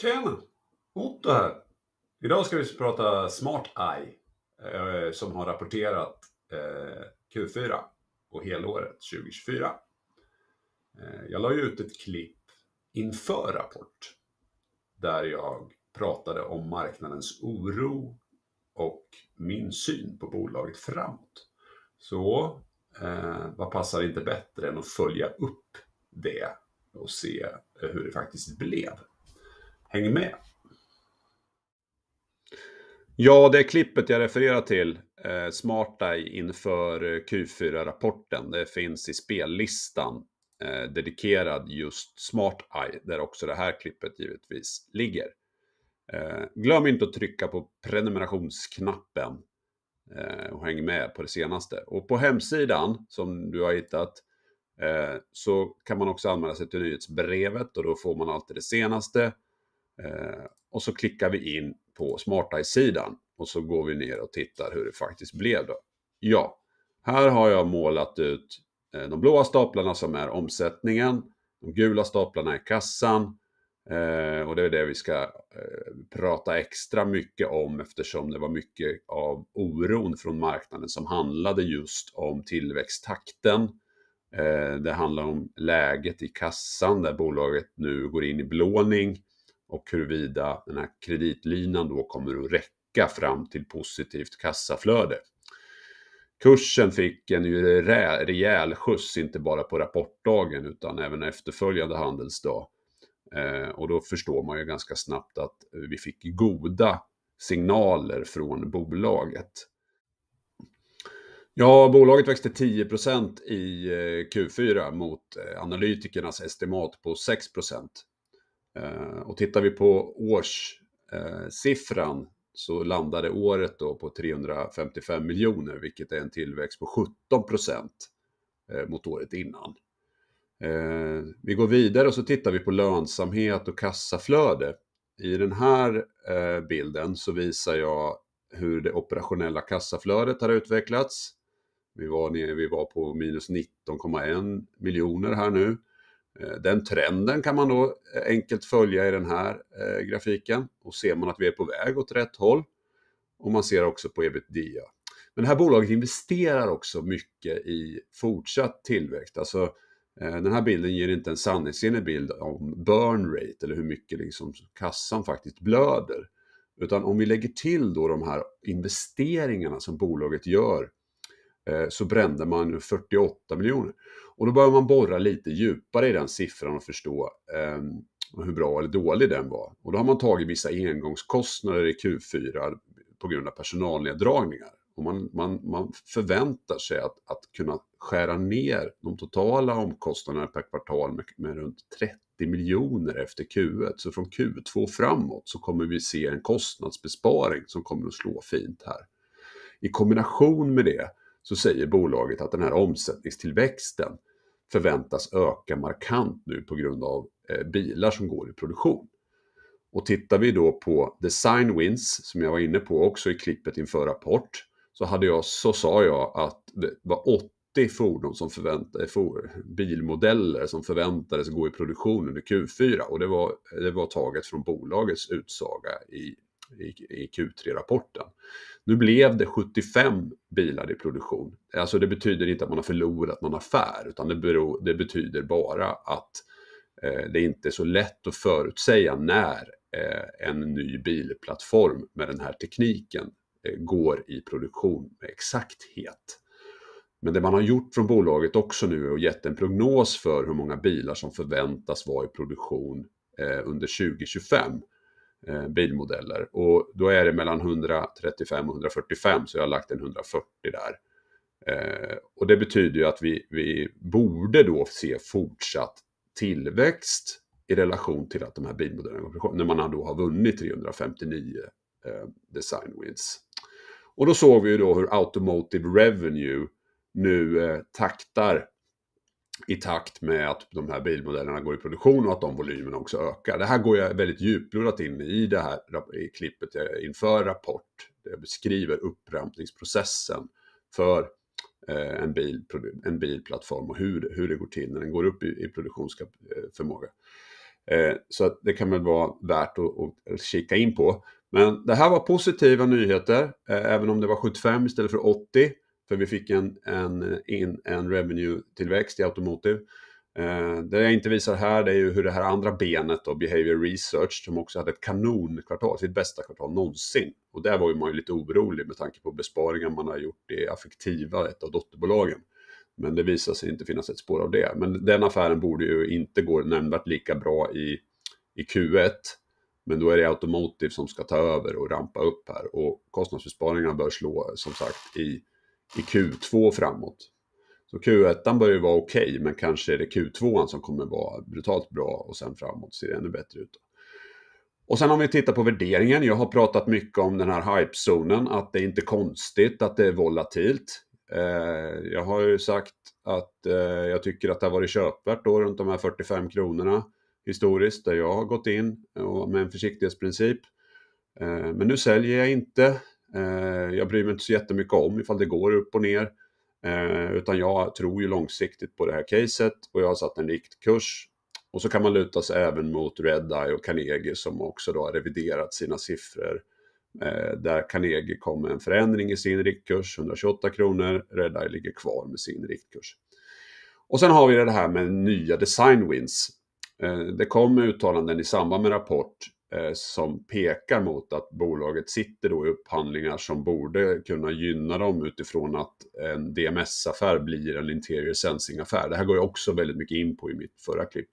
Tjena! Otto här. Idag ska vi prata Smart Eye som har rapporterat Q4 och helåret 2024. Jag la ju ut ett klipp inför rapport där jag pratade om marknadens oro och min syn på bolaget framåt. Så vad passar inte bättre än att följa upp det och se hur det faktiskt blev. Häng med! Ja, det klippet jag refererar till, Smart Eye inför Q4-rapporten, det finns i spellistan dedikerad just Smart Eye, där också det här klippet givetvis ligger. Glöm inte att trycka på prenumerationsknappen och häng med på det senaste. Och på hemsidan som du har hittat så kan man också anmäla sig till nyhetsbrevet och då får man alltid det senaste. Och så klickar vi in på Smart Eye-sidan och så går vi ner och tittar hur det faktiskt blev då. Ja, här har jag målat ut de blåa staplarna som är omsättningen, de gula staplarna är kassan och det är det vi ska prata extra mycket om eftersom det var mycket av oron från marknaden som handlade just om tillväxttakten. Det handlar om läget i kassan där bolaget nu går in i belåning. Och huruvida den här kreditlinan då kommer att räcka fram till positivt kassaflöde. Kursen fick en rejäl skjuts inte bara på rapportdagen utan även efterföljande handelsdag. Och då förstår man ju ganska snabbt att vi fick goda signaler från bolaget. Ja, bolaget växte 10% i Q4 mot analytikernas estimat på 6%. Och tittar vi på årssiffran så landade året då på 355 miljoner, vilket är en tillväxt på 17% mot året innan. Vi går vidare och så tittar vi på lönsamhet och kassaflöde. I den här bilden så visar jag hur det operationella kassaflödet har utvecklats. Vi var på minus 19,1 miljoner här nu. Den trenden kan man då enkelt följa i den här grafiken och ser man att vi är på väg åt rätt håll. Och man ser också på EBITDA. Men det här bolaget investerar också mycket i fortsatt tillväxt. Alltså den här bilden ger inte en sanningsenlig bild om burn rate eller hur mycket liksom kassan faktiskt blöder. Utan om vi lägger till då de här investeringarna som bolaget gör så brände man 48 miljoner. Och då börjar man borra lite djupare i den siffran och förstå hur bra eller dålig den var. Och då har man tagit vissa engångskostnader i Q4 på grund av personalneddragningar. Och man förväntar sig att kunna skära ner de totala omkostnaderna per kvartal med runt 30 miljoner efter Q1. Så från Q2 framåt så kommer vi se en kostnadsbesparing som kommer att slå fint här. I kombination med det så säger bolaget att den här omsättningstillväxten förväntas öka markant nu på grund av bilar som går i produktion. Och tittar vi då på design wins som jag var inne på också i klippet inför rapport så sa jag att det var 80 fordon som bilmodeller som förväntades gå i produktion under Q4 och det var taget från bolagets utsaga i Q3-rapporten. Nu blev det 75 bilar i produktion. Alltså det betyder inte att man har förlorat någon affär utan det betyder bara att det inte är så lätt att förutsäga när en ny bilplattform med den här tekniken går i produktion med exakthet. Men det man har gjort från bolaget också nu är att gett en prognos för hur många bilar som förväntas vara i produktion under 2025. Bilmodeller och då är det mellan 135 och 145 så jag har lagt en 140 där. Och det betyder ju att vi borde då se fortsatt tillväxt i relation till att de här bilmodellerna när man då har vunnit 359 design wins. Och då såg vi ju då hur automotive revenue nu taktar i takt med att de här bilmodellerna går i produktion och att de volymerna också ökar. Det här går jag väldigt djuplodat in i det här i klippet inför rapport. Där jag beskriver upprampningsprocessen för en bilplattform och hur det går till när den går upp i produktionsförmåga. Så att det kan väl vara värt att kika in på. Men det här var positiva nyheter, även om det var 75 istället för 80. För vi fick en revenue-tillväxt i Automotive. Det jag inte visar här, det är ju hur det här andra benet då, Behavior Research, som också hade ett kanonkvartal, sitt bästa kvartal någonsin. Och där var ju man ju lite orolig med tanke på besparingar man har gjort i Affektiva, ett av dotterbolagen. Men det visar sig inte finnas ett spår av det. Men den affären borde ju inte gå nämnvärt lika bra i Q1. Men då är det Automotive som ska ta över och rampa upp här. Och kostnadsbesparingarna bör slå, som sagt, i Q2 framåt. Så Q1 bör ju vara okej, men kanske är det Q2 som kommer vara brutalt bra och sen framåt ser det ännu bättre ut. Och sen om vi tittar på värderingen, jag har pratat mycket om den här hype-zonen, att det är inte konstigt att det är volatilt. Jag har ju sagt att jag tycker att det har varit köpvärt då runt de här 45 kronorna historiskt, där jag har gått in med en försiktighetsprincip. Men nu säljer jag inte. Jag bryr mig inte så jättemycket om ifall det går upp och ner. Utan jag tror ju långsiktigt på det här caset och jag har satt en riktkurs. Och så kan man luta sig även mot Redeye och Carnegie som också då har reviderat sina siffror. Där Carnegie kom med en förändring i sin riktkurs, 128 kronor. Redeye ligger kvar med sin riktkurs. Och sen har vi det här med nya design wins. Det kom uttalanden i samband med rapport som pekar mot att bolaget sitter då i upphandlingar som borde kunna gynna dem utifrån att en DMS-affär blir en interior sensing-affär. Det här går jag också väldigt mycket in på i mitt förra klipp.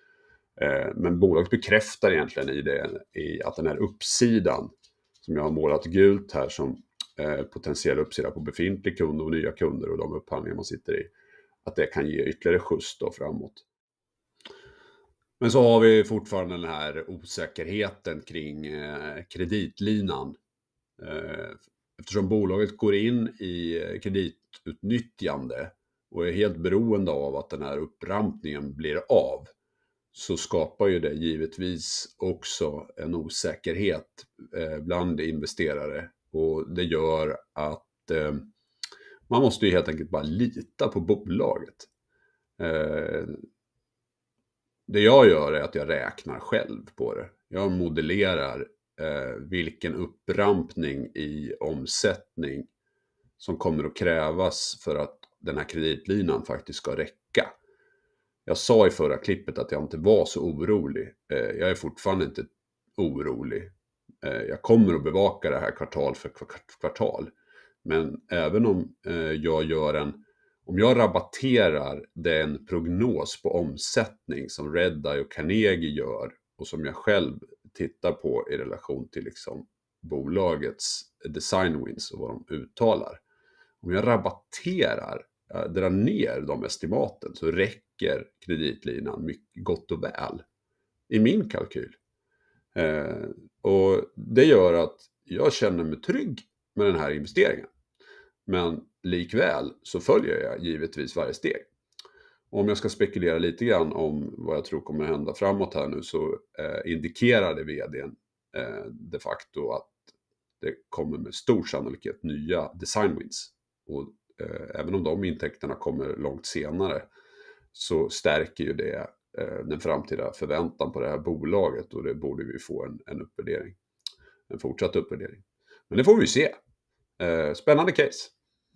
Men bolaget bekräftar egentligen i att den här uppsidan som jag har målat gult här som potentiell uppsida på befintlig kund och nya kunder och de upphandlingar man sitter i, att det kan ge ytterligare skjuts då framåt. Men så har vi fortfarande den här osäkerheten kring kreditlinan. Eftersom bolaget går in i kreditutnyttjande och är helt beroende av att den här upprampningen blir av, så skapar ju det givetvis också en osäkerhet bland investerare. Och det gör att man måste ju helt enkelt bara lita på bolaget. Det jag gör är att jag räknar själv på det. Jag modellerar vilken upprampning i omsättning som kommer att krävas för att den här kreditlinan faktiskt ska räcka. Jag sa i förra klippet att jag inte var så orolig. Jag är fortfarande inte orolig. Jag kommer att bevaka det här kvartal för kvartal. Men även om om jag rabatterar den prognos på omsättning som Redeye och Carnegie gör och som jag själv tittar på i relation till liksom bolagets design wins och vad de uttalar. Om jag drar ner de estimaten så räcker kreditlinan mycket gott och väl i min kalkyl. Och det gör att jag känner mig trygg med den här investeringen. Men likväl så följer jag givetvis varje steg. Och om jag ska spekulera lite grann om vad jag tror kommer hända framåt här nu, så indikerade vdn de facto att det kommer med stor sannolikhet nya design wins. Och även om de intäkterna kommer långt senare så stärker ju det den framtida förväntan på det här bolaget, och det borde vi få en uppvärdering. En fortsatt uppvärdering. Men det får vi se. Spännande case.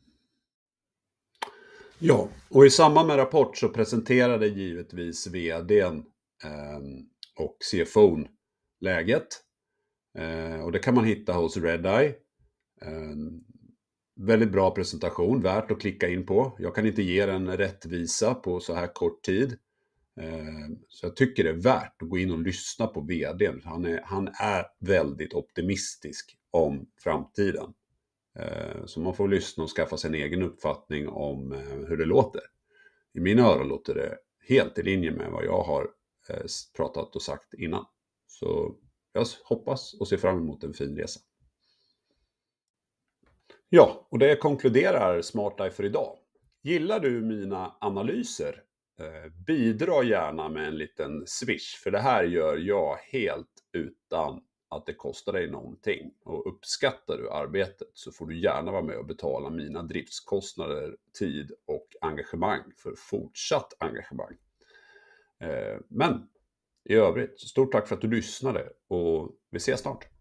Ja, och i samband med rapport så presenterade givetvis vdn och CFO:n läget. Och det kan man hitta hos Redeye. Väldigt bra presentation, värt att klicka in på. Jag kan inte ge den rättvisa på så här kort tid. Så jag tycker det är värt att gå in och lyssna på vdn. Han är väldigt optimistisk om framtiden. Så man får lyssna och skaffa sig en egen uppfattning om hur det låter. I mina öron låter det helt i linje med vad jag har pratat och sagt innan. Så jag hoppas och ser fram emot en fin resa. Ja, och det konkluderar SmartEye för idag. Gillar du mina analyser? Bidra gärna med en liten swish, för det här gör jag helt utan att det kostar dig någonting. Och uppskattar du arbetet så får du gärna vara med och betala mina driftskostnader, tid och engagemang för fortsatt engagemang. Men I övrigt, stort tack för att du lyssnade och vi ses snart.